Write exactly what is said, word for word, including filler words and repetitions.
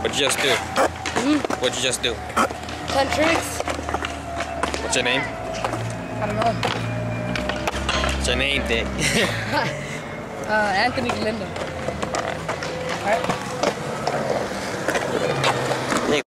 What'd you just do? Mm-hmm. What'd you just do? Ten tricks. What's your name? I don't know. What's your name, Dick? uh, Anthony Galindo. Alright. Alright.